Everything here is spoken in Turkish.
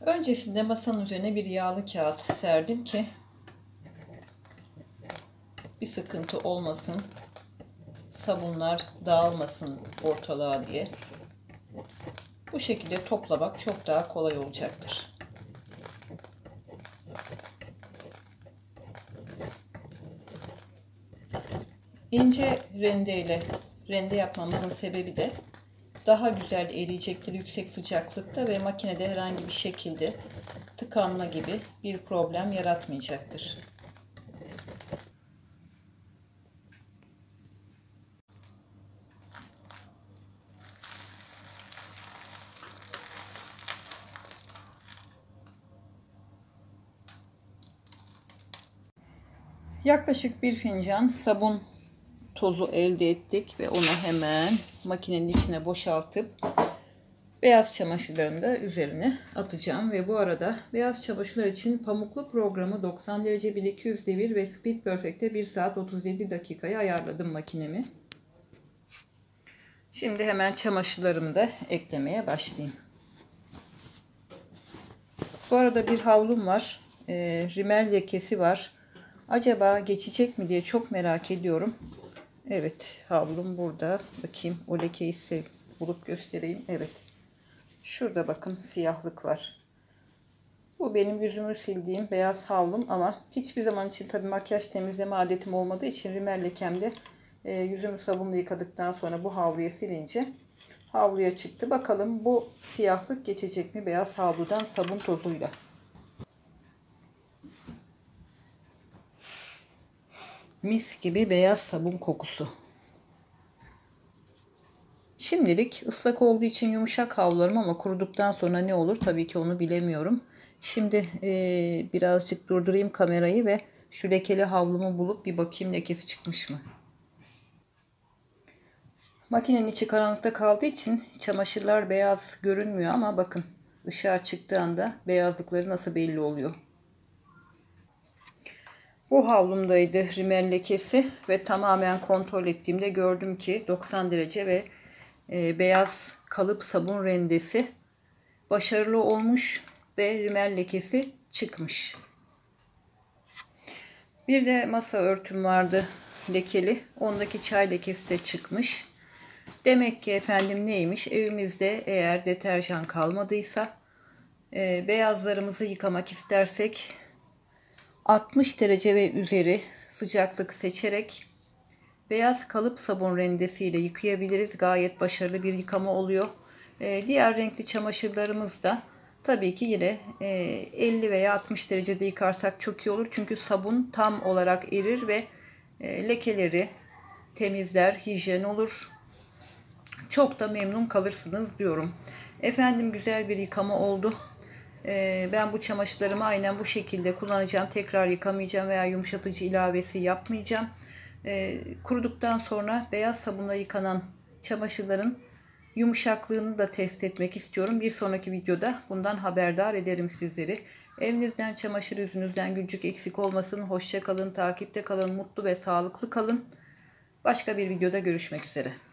Öncesinde masanın üzerine bir yağlı kağıt serdim ki bir sıkıntı olmasın, sabunlar dağılmasın ortalığa diye. Bu şekilde toplamak çok daha kolay olacaktır. İnce rende yapmamızın sebebi de daha güzel eriyecektir yüksek sıcaklıkta ve makinede herhangi bir şekilde tıkanma gibi bir problem yaratmayacaktır. Yaklaşık bir fincan sabun tozu elde ettik ve onu hemen makinenin içine boşaltıp beyaz çamaşırlarını da üzerine atacağım. Ve bu arada beyaz çamaşırlar için pamuklu programı 90 derece 1200 devir ve Speed Perfect'te 1 saat 37 dakikaya ayarladım makinemi. Şimdi hemen çamaşırlarımı da eklemeye başlayayım. Bu arada bir havlum var. Rimel lekesi var. Acaba geçecek mi diye çok merak ediyorum. Evet, havlum burada. Bakayım, o lekeyi bulup göstereyim. Evet. Şurada bakın siyahlık var. Bu benim yüzümü sildiğim beyaz havlum ama hiçbir zaman için tabii makyaj temizleme adetim olmadığı için rimel lekemde yüzümü sabunla yıkadıktan sonra bu havluya silince havluya çıktı. Bakalım bu siyahlık geçecek mi beyaz havludan sabun tozuyla. Mis gibi beyaz sabun kokusu. Şimdilik ıslak olduğu için yumuşak havlularım ama kuruduktan sonra ne olur tabii ki onu bilemiyorum. Şimdi birazcık durdurayım kamerayı ve şu lekeli havlumu bulup bir bakayım lekesi çıkmış mı? Makinenin içi karanlıkta kaldığı için çamaşırlar beyaz görünmüyor ama bakın ışığa çıktığı anda beyazlıkları nasıl belli oluyor. Bu havlumdaydı rimel lekesi ve tamamen kontrol ettiğimde gördüm ki 90 derece ve beyaz kalıp sabun rendesi başarılı olmuş ve rimel lekesi çıkmış. Bir de masa örtüm vardı lekeli. Ondaki çay lekesi de çıkmış. Demek ki efendim neymiş? Evimizde eğer deterjan kalmadıysa beyazlarımızı yıkamak istersek 60 derece ve üzeri sıcaklık seçerek beyaz kalıp sabun rendesiyle yıkayabiliriz. Gayet başarılı bir yıkama oluyor. Diğer renkli çamaşırlarımız da tabii ki yine 50 veya 60 derecede yıkarsak çok iyi olur. Çünkü sabun tam olarak erir ve lekeleri temizler, hijyen olur. Çok da memnun kalırsınız diyorum. Efendim güzel bir yıkama oldu. Ben bu çamaşırlarımı aynen bu şekilde kullanacağım. Tekrar yıkamayacağım veya yumuşatıcı ilavesi yapmayacağım. Kuruduktan sonra beyaz sabunla yıkanan çamaşırların yumuşaklığını da test etmek istiyorum. Bir sonraki videoda bundan haberdar ederim sizleri. Evinizden, çamaşır yüzünüzden gülcük eksik olmasın. Hoşça kalın, takipte kalın, mutlu ve sağlıklı kalın. Başka bir videoda görüşmek üzere.